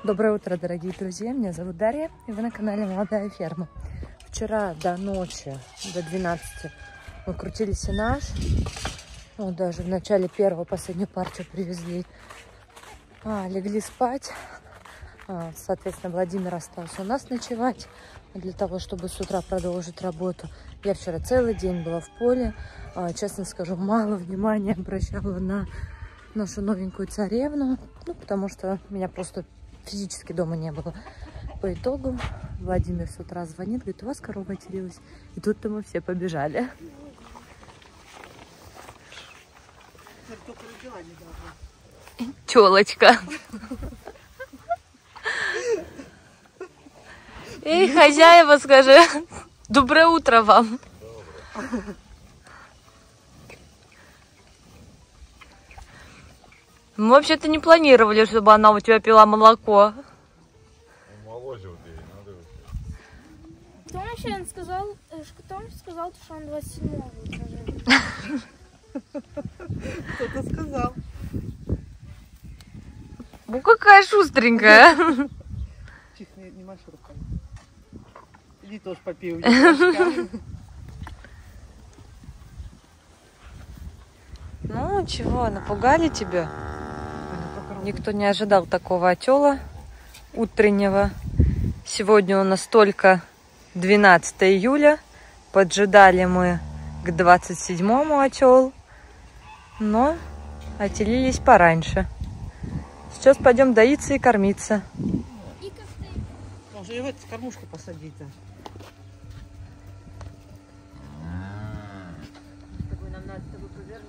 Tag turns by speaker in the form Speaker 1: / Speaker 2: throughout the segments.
Speaker 1: Доброе утро, дорогие друзья, меня зовут Дарья, и вы на канале Молодая Ферма. Вчера до ночи, до 12, мы крутили сенаж. Вот даже в начале первого последнюю партию привезли. Легли спать. Соответственно, Владимир остался у нас ночевать для того, чтобы с утра продолжить работу. Я вчера целый день была в поле. Честно скажу, мало внимания обращала на нашу новенькую царевну. Потому что меня просто физически дома не было. По итогу Владимир с утра звонит, говорит: у вас корова отелилась. И тут-то мы все побежали. Тёлочка. Эй, хозяева, скажи. Доброе утро вам. Мы вообще-то не планировали, чтобы она у тебя пила молоко.
Speaker 2: Молозил ей, надо.
Speaker 3: Кто вообще сказал, что он 27-го утра?
Speaker 4: Кто-то сказал.
Speaker 1: Ну какая шустренькая.
Speaker 4: Чих, не маши руками. Иди тоже попей.
Speaker 1: Ну чего, напугали тебя? Никто не ожидал такого отела утреннего. Сегодня у нас только 12 июля. Поджидали мы к 27-му отел, но отелились пораньше. Сейчас пойдем доиться и кормиться.
Speaker 3: И коктейль.
Speaker 4: Можно и в эту кормушку посадить-то.
Speaker 1: Нам надо с тобой повернуть.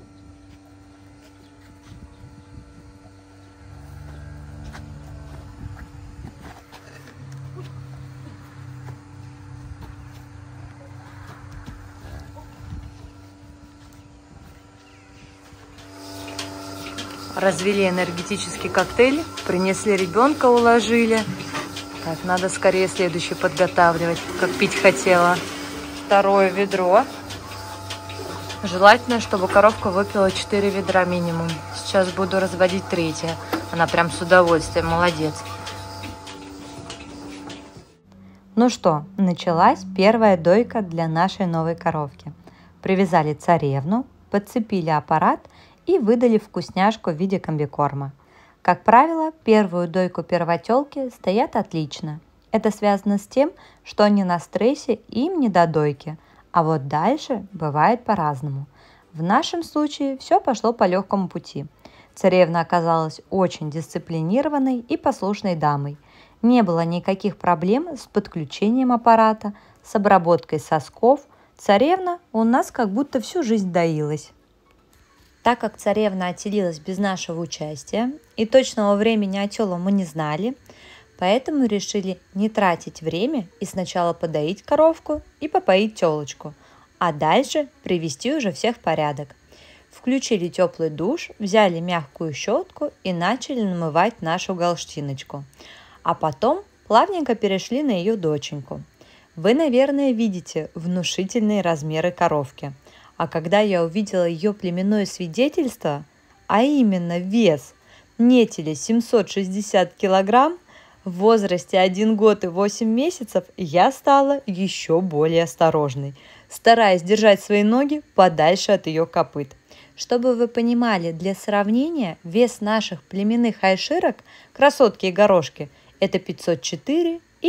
Speaker 1: Развели энергетический коктейль, принесли ребенка, уложили. Так, надо скорее следующий подготавливать, как пить хотела. Второе ведро. Желательно, чтобы коровка выпила 4 ведра минимум. Сейчас буду разводить третье. Она прям с удовольствием, молодец. Ну что, началась первая дойка для нашей новой коровки. Привязали царевну, подцепили аппарат и выдали вкусняшку в виде комбикорма. Как правило, первую дойку первотелки стоят отлично. Это связано с тем, что они на стрессе и им не до дойки. А вот дальше бывает по-разному. В нашем случае все пошло по легкому пути. Царевна оказалась очень дисциплинированной и послушной дамой. Не было никаких проблем с подключением аппарата, с обработкой сосков. Царевна у нас как будто всю жизнь доилась. Так как царевна отелилась без нашего участия и точного времени отела мы не знали, поэтому решили не тратить время и сначала подоить коровку и попоить телочку, а дальше привести уже всех в порядок. Включили теплый душ, взяли мягкую щетку и начали намывать нашу галштиночку. А потом плавненько перешли на ее доченьку. Вы, наверное, видите внушительные размеры коровки. А когда я увидела ее племенное свидетельство, а именно вес нетели 760 килограмм, в возрасте 1 год и 8 месяцев, я стала еще более осторожной, стараясь держать свои ноги подальше от ее копыт. Чтобы вы понимали, для сравнения, вес наших племенных айширок, красотки и горошки, это 504 и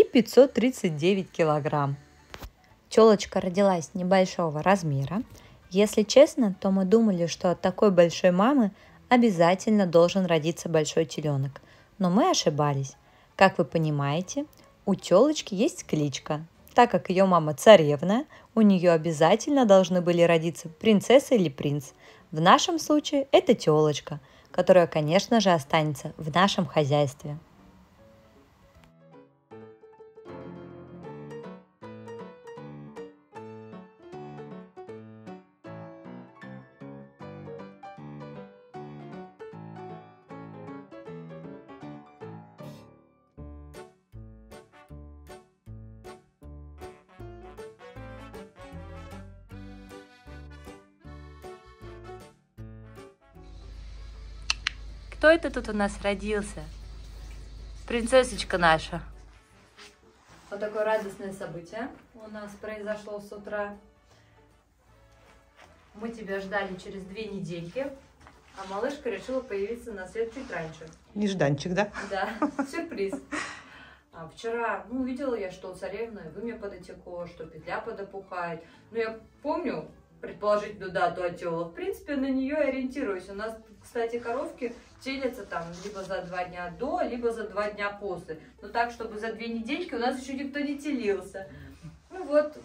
Speaker 1: 539 килограмм. Телочка родилась небольшого размера. Если честно, то мы думали, что от такой большой мамы обязательно должен родиться большой теленок. Но мы ошибались. Как вы понимаете, у телочки есть кличка. Так как ее мама царевна, у нее обязательно должны были родиться принцесса или принц. В нашем случае это телочка, которая, конечно же, останется в нашем хозяйстве. Кто это тут у нас родился? Принцессочка наша. Вот такое радостное событие у нас произошло с утра. Мы тебя ждали через 2 недельки, а малышка решила появиться на свет чуть раньше.
Speaker 4: Нежданчик, да?
Speaker 1: Да, сюрприз. А вчера, увидела я, что у царевны вымя подотекло, что петля подопухает. Но я помню предположительную дату отела. В принципе, на нее ориентируюсь. У нас, кстати, коровки телятся там либо за 2 дня до, либо за 2 дня после. Но так, чтобы за 2 недельки у нас еще никто не телился. Ну вот,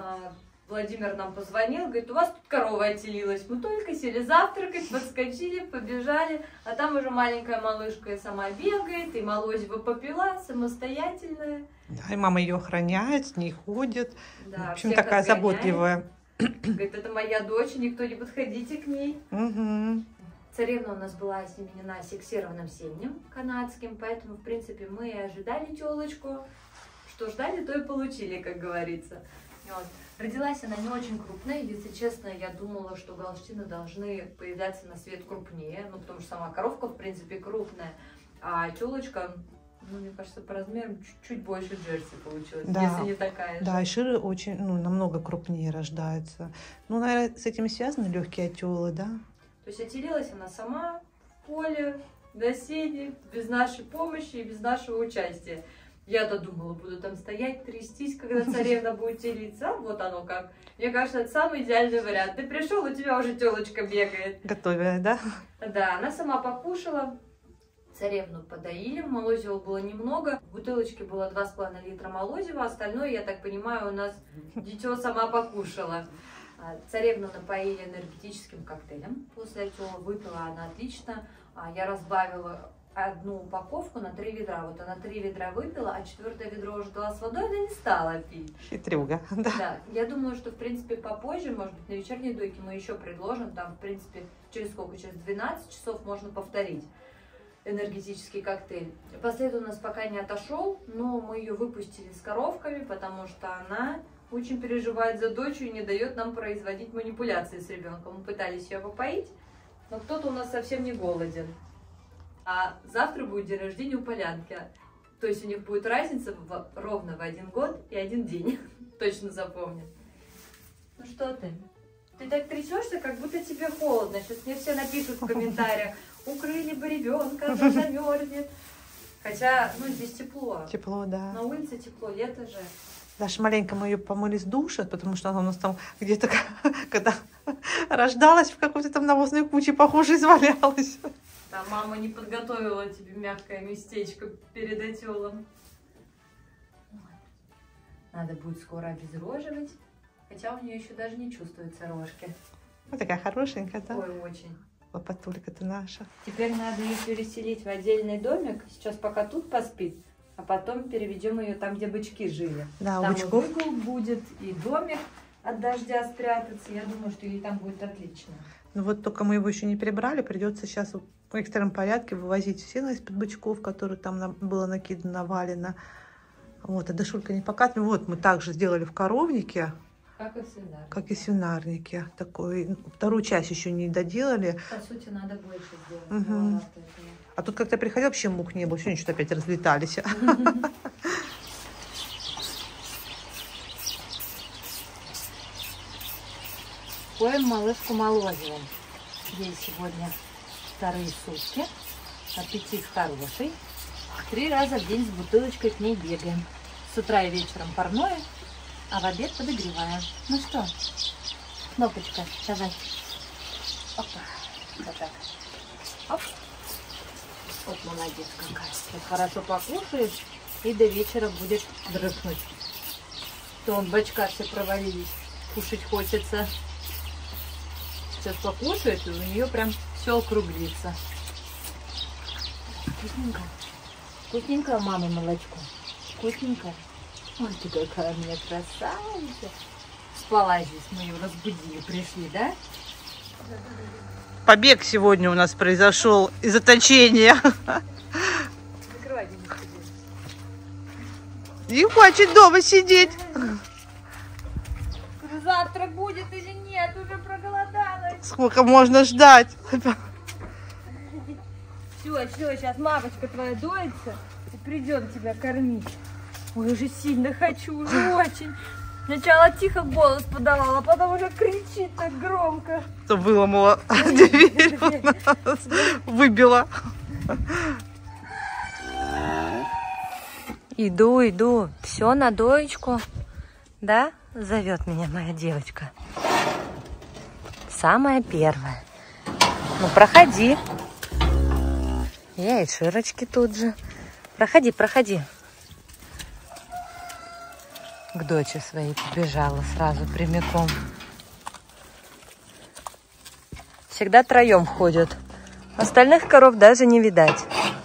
Speaker 1: Владимир нам позвонил, говорит, у вас тут корова отелилась. Мы только сели завтракать, подскочили, побежали, а там уже маленькая малышка и сама бегает, и молозиво попила, самостоятельная.
Speaker 4: Да, и мама ее охраняет, с ней ходит.
Speaker 1: Да,
Speaker 4: в общем,
Speaker 1: всех
Speaker 4: такая
Speaker 1: отгоняет.
Speaker 4: заботливая.
Speaker 1: Говорит, это моя дочь, никто не подходите к ней.
Speaker 4: Угу.
Speaker 1: Царевна у нас была осеменена сексированным семенем канадским, поэтому, в принципе, мы и ожидали телочку. Что ждали, то и получили, как говорится. Вот. Родилась она не очень крупная, если честно, я думала, что галштины должны появляться на свет крупнее, потому что сама коровка, в принципе, крупная, а телочка, мне кажется, по размерам чуть больше джерси получилась,
Speaker 4: Да.
Speaker 1: если не такая же.
Speaker 4: Да, и ширы очень, намного крупнее рождаются. Наверное, с этим связаны легкие отелы, да?
Speaker 1: То есть отелилась она сама в поле, на сене, без нашей помощи и без нашего участия. Я-то думала, буду там стоять, трястись, когда царевна будет телиться. А вот оно как. Мне кажется, это самый идеальный вариант. Ты пришел, у тебя уже телочка бегает.
Speaker 4: Готовая, да?
Speaker 1: Да, она сама покушала. Царевну подоили, молозива было немного. В бутылочке было 2,5 литра молозива, остальное, я так понимаю, у нас дитё сама покушала. Царевну напоили энергетическим коктейлем. После этого выпила она отлично. Я разбавила 1 упаковку на 3 ведра. Вот она 3 ведра выпила, а 4-е ведро уже дала с водой, она не стала пить.
Speaker 4: Хитрюга, да.
Speaker 1: Да, я думаю, что, в принципе, попозже, может быть, на вечерней дойке мы еще предложим. Там, в принципе, через сколько? Через 12 часов можно повторить энергетический коктейль. Послед у нас пока не отошел, но мы ее выпустили с коровками, потому что она очень переживает за дочь и не дает нам производить манипуляции с ребенком. Мы пытались ее попоить, но кто-то у нас совсем не голоден. А завтра будет день рождения у Полянки. То есть у них будет разница ровно в 1 год и 1 день. Точно запомню. Ну что ты? Ты так трясешься, как будто тебе холодно. Сейчас мне все напишут в комментариях. Укрыли бы ребенка, она замерзнет. Хотя, здесь тепло.
Speaker 4: Тепло, да.
Speaker 1: На улице тепло, лето же.
Speaker 4: Даже маленько мы ее помыли с душа, потому что она у нас там где-то, когда рождалась, в какой-то там навозной куче, похоже, извалялась.
Speaker 1: Там мама не подготовила тебе мягкое местечко перед отелом. Надо будет скоро обезроживать. Хотя у нее еще даже не чувствуются рожки.
Speaker 4: Вот такая хорошенькая, да?
Speaker 1: Ой, очень.
Speaker 4: Лопатулька-то наша.
Speaker 1: Теперь надо ее переселить в отдельный домик. Сейчас пока тут поспит, а потом переведем ее там, где бычки жили.
Speaker 4: Да, у
Speaker 1: там
Speaker 4: бычков.
Speaker 1: и выгул будет, и домик от дождя спрятаться. Я думаю, что ей там будет отлично.
Speaker 4: Ну вот только мы его еще не прибрали, придется сейчас в экстренном порядке вывозить все из-под бычков, которые там было накидано, навалено. Вот, а Дашулька не покатываем. Вот мы также сделали в коровнике,
Speaker 1: Как и в свинарнике.
Speaker 4: как и в свинарнике. Такой, 2-ю часть еще не доделали.
Speaker 1: По сути, надо больше сделать.
Speaker 4: Мгм.
Speaker 1: маловато этого.
Speaker 4: А тут как-то приходил, вообще мук не было. Сегодня что-то опять разлетались.
Speaker 1: Поем малышку молозивом. Ей сегодня 2-е сутки. Аппетит хороший. 3 раза в день с бутылочкой к ней бегаем. С утра и вечером парное, а в обед подогреваем. Ну что, кнопочка, давай. Опа. Вот так. Оп. Вот молодец какая. Вот хорошо покушаешь, и до вечера будет дрыхнуть. То он бочка все провалились. Кушать хочется. Сейчас покушает, и у нее прям все округлится. Вкусненько. Вкусненько мамы молочко. Вкусненько. Ой, ты какая у меня красавица. Спала здесь, мы ее разбудили, пришли, да?
Speaker 4: Побег сегодня у нас произошел из заточения.
Speaker 1: Закрывай, Денис.
Speaker 4: Не хочет дома сидеть.
Speaker 1: Завтра будет или нет? Уже проголодалась.
Speaker 4: Сколько можно ждать?
Speaker 1: Все, Все, сейчас мамочка твоя доится и придет тебя кормить. Ой, уже сильно хочу, уже очень. Сначала тихо голос подавала, а потом уже кричит так громко.
Speaker 4: Что выломала дверь у нас, выбила.
Speaker 1: Иду. Все на доечку. Да? Зовет меня моя девочка. Самая первая. Ну, проходи. Я и Широчки тут же. Проходи. К дочери своей побежала сразу прямиком. Всегда троем ходят. Остальных коров даже не видать.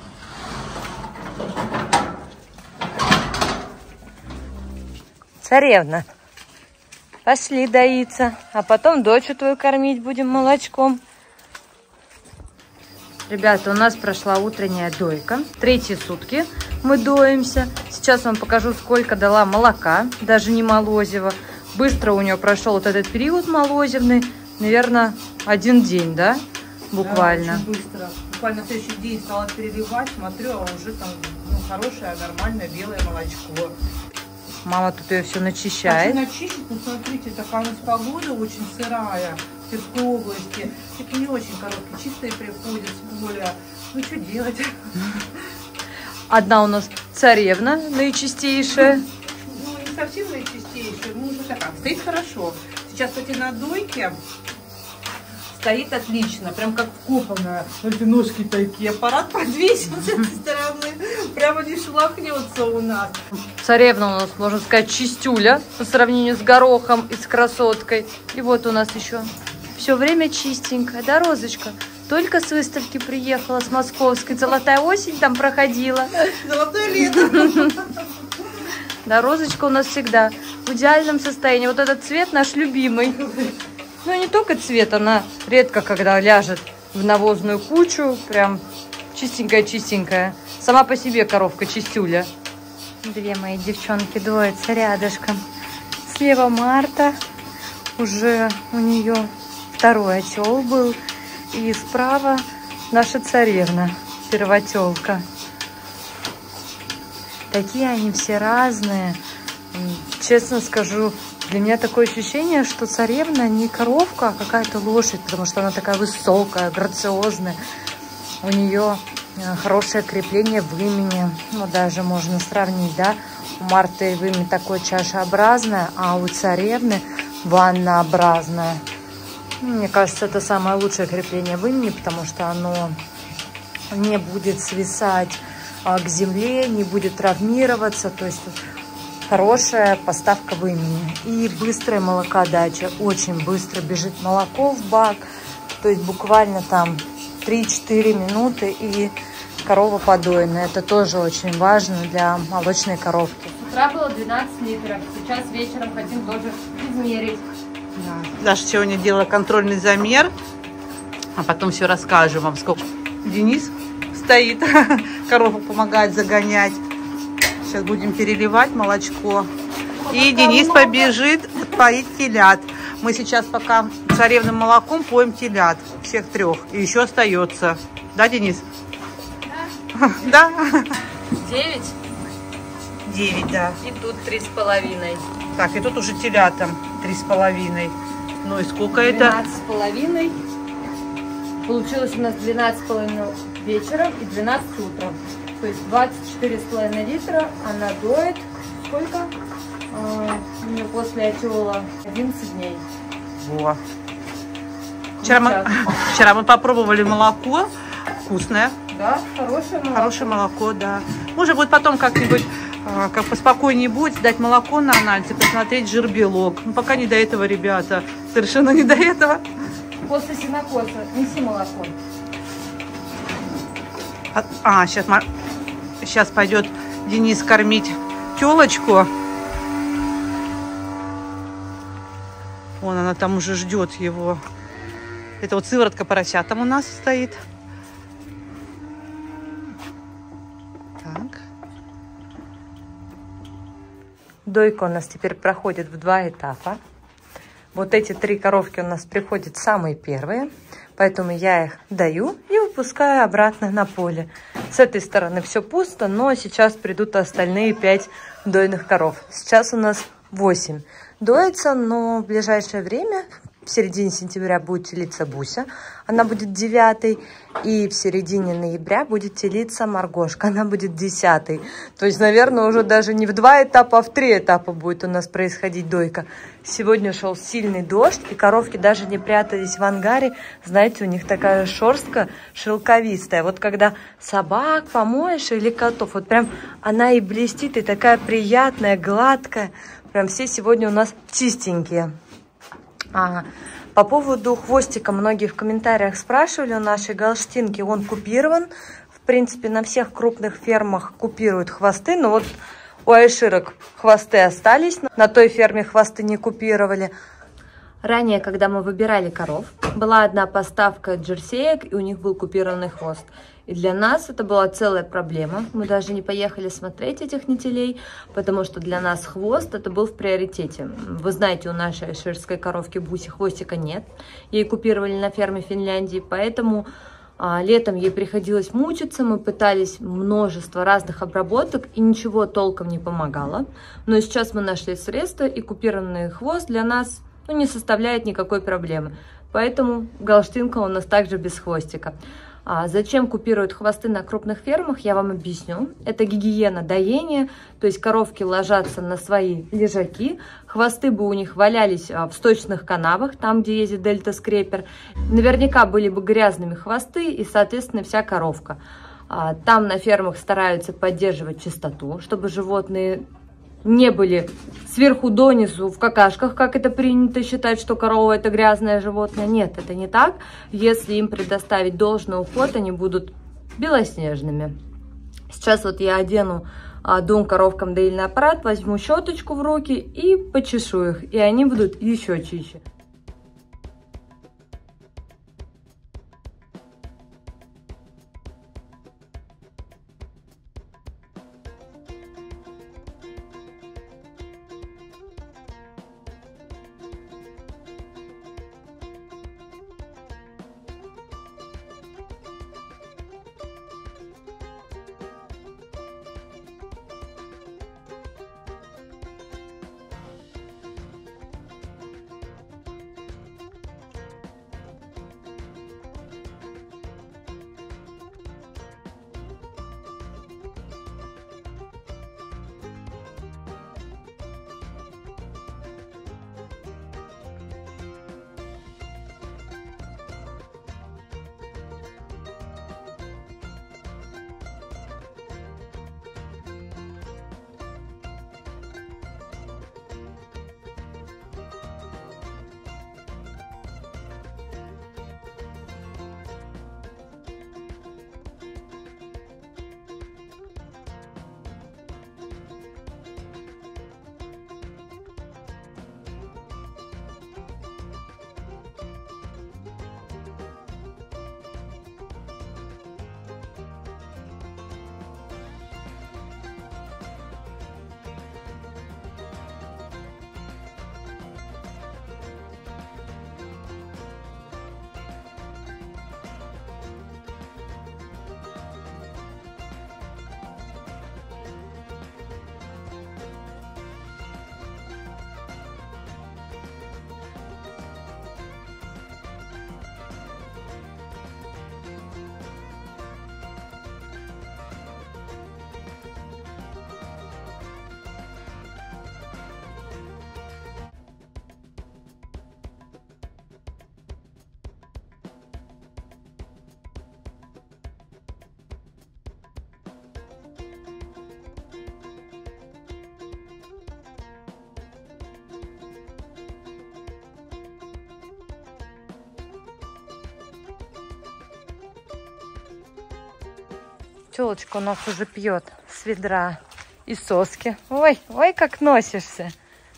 Speaker 1: Царевна, пошли доиться, а потом дочь твою кормить будем молочком. Ребята, у нас прошла утренняя дойка. 3-й сутки мы доимся. Сейчас вам покажу, сколько дала молока, даже не молозива. Быстро у нее прошел вот этот период молозивный. Наверное, 1 день, да? Буквально.
Speaker 4: Да, очень быстро. Буквально в следующий день стала переливать, смотрю, а уже там хорошее, нормальное белое молочко.
Speaker 1: Мама тут ее все начищает.
Speaker 4: Хочу начистить, но смотрите, такая у нас погода очень сырая в Тверской области. Такие не очень короткие, чистые приходят с поля. Ну что делать?
Speaker 1: Одна у нас царевна, наичистейшая.
Speaker 4: Ну не совсем наичистейшая, ну уже такая. Стоит хорошо. Сейчас, кстати, на дойке стоит отлично, прям как вкопанная. Эти ножки такие, аппарат подвесил с этой стороны, прямо не шелохнется у нас.
Speaker 1: Царевна у нас, можно сказать, чистюля по сравнению с горохом и с красоткой. И вот у нас еще все время чистенькая, да, Розочка? Только с выставки приехала, с московской. Золотая осень там проходила.
Speaker 4: Золотое лето.
Speaker 1: Да, Розочка у нас всегда в идеальном состоянии. Вот этот цвет наш любимый. Ну, не только цвет, она редко, когда ляжет в навозную кучу, прям чистенькая-чистенькая. Сама по себе коровка чистюля. 2 мои девчонки доятся рядышком. Слева Марта, уже у нее 2-й отел был. И справа наша царевна, первотелка. Такие они все разные. Честно скажу, для меня такое ощущение, что царевна не коровка, а какая-то лошадь, потому что она такая высокая, грациозная. У нее хорошее крепление в вымени. Ну, даже можно сравнить, да. У Марты вымя такое чашеобразное, а у царевны ваннообразное. Мне кажется, это самое лучшее крепление в имени, потому что оно не будет свисать к земле, не будет травмироваться. То есть хорошая поставка в имени. И быстрая молокодача. Очень быстро бежит молоко в бак. То есть буквально там 3-4 минуты и корова подоена. Это тоже очень важно для молочной коровки. С утра было 12 литров. Сейчас вечером хотим тоже измерить.
Speaker 4: Да. Даша сегодня делала контрольный замер, а потом все расскажем вам, сколько. Денис стоит, корову помогает загонять. Сейчас будем переливать молочко. И Денис побежит поить телят. Мы сейчас пока царевным молоком поем телят. Всех 3. И еще остается. Да, Денис? Да.
Speaker 1: 9.
Speaker 4: 9, да.
Speaker 1: И тут 3,5.
Speaker 4: Так, и тут уже телятам 3,5. Ну и сколько это?
Speaker 1: 12,5. Получилось у нас 12,5 вечером и 12 утром. То есть 24,5 литра она доит. Сколько? У нее после отела 11 дней.
Speaker 4: Во. Вчера мы попробовали молоко. Вкусное.
Speaker 1: Да, хорошее молоко.
Speaker 4: Хорошее молоко, да. Может быть, потом как-нибудь, как поспокойнее будет, сдать молоко на анализ и посмотреть жир-белок. Ну, пока не до этого, ребята. Совершенно не до этого.
Speaker 1: После сенокоса неси молоко.
Speaker 4: Сейчас пойдет Денис кормить телочку. Вон она там уже ждет его. Это вот сыворотка поросятам у нас стоит. Так.
Speaker 1: Дойка у нас теперь проходит в 2 этапа. Вот эти 3 коровки у нас приходят самые первые, поэтому я их даю и пускаю обратно на поле. С этой стороны все пусто, но сейчас придут остальные 5 дойных коров. Сейчас у нас 8 доится, но в ближайшее время, в середине сентября, будет телиться Буся, она будет 9-й, и в середине ноября будет телиться Маргошка, она будет 10-й. То есть, наверное, уже даже не в 2 этапа, а в 3 этапа будет у нас происходить дойка. Сегодня шел сильный дождь, и коровки даже не прятались в ангаре. Знаете, у них такая шерстка шелковистая. Вот когда собак помоешь или котов, вот прям она и блестит, и такая приятная, гладкая. Прям все сегодня у нас чистенькие. По поводу хвостика многие в комментариях спрашивали. У нашей галштинки он купирован. В принципе, на всех крупных фермах купируют хвосты. Но вот у айширок хвосты остались. На той ферме хвосты не купировали. Ранее, когда мы выбирали коров, была одна поставка джерсеек, и у них был купированный хвост. И для нас это была целая проблема. Мы даже не поехали смотреть этих нетелей, потому что для нас хвост это был в приоритете. Вы знаете, у нашей айширской коровки Буси хвостика нет. Ей купировали на ферме Финляндии, поэтому летом ей приходилось мучиться. Мы пытались множество разных обработок, и ничего толком не помогало. Но сейчас мы нашли средства, и купированный хвост для нас не составляет никакой проблемы. Поэтому галштинка у нас также без хвостика. Зачем купируют хвосты на крупных фермах, я вам объясню. Это гигиена доения, то есть коровки ложатся на свои лежаки, хвосты бы у них валялись в сточных канавах, там, где ездит дельта-скрепер. Наверняка были бы грязными хвосты и, соответственно, вся коровка. Там на фермах стараются поддерживать чистоту, чтобы животные не были сверху донизу в какашках, как это принято считать, что корова это грязное животное. Нет, это не так. Если им предоставить должный уход, они будут белоснежными. Сейчас вот я одену 2 коровкам доильный аппарат, возьму щеточку в руки и почешу их, и они будут еще чище. Телочка у нас уже пьет с ведра и соски. Ой, ой, как носишься.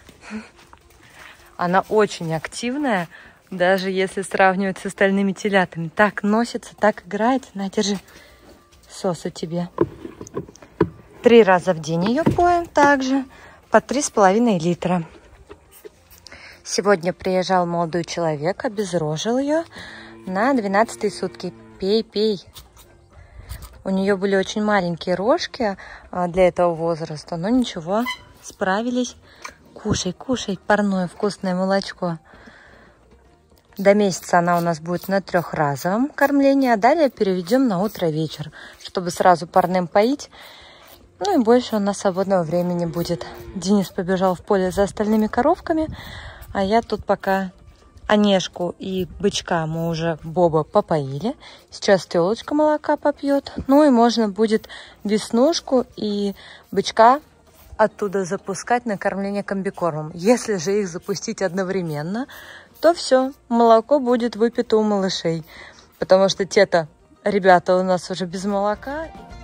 Speaker 1: Она очень активная, даже если сравнивать с остальными телятами. Так носится, так играет. На, держи сосу тебе. 3 раза в день ее поем также, по 3,5 литра. Сегодня приезжал молодой человек, обезрожил ее на 12-е сутки. Пей, пей. У нее были очень маленькие рожки для этого возраста, но ничего, справились. Кушай, кушай парное вкусное молочко. До месяца она у нас будет на 3-разовом кормлении, а далее переведем на утро-вечер, чтобы сразу парным поить. Ну и больше у нас свободного времени будет. Денис побежал в поле за остальными коровками, а я тут пока Онежку и бычка мы уже Боба попоили. Сейчас телочка молока попьет. Ну и можно будет Веснушку и бычка оттуда запускать на кормление комбикормом. Если же их запустить одновременно, то все, молоко будет выпито у малышей. Потому что те-то ребята у нас уже без молока.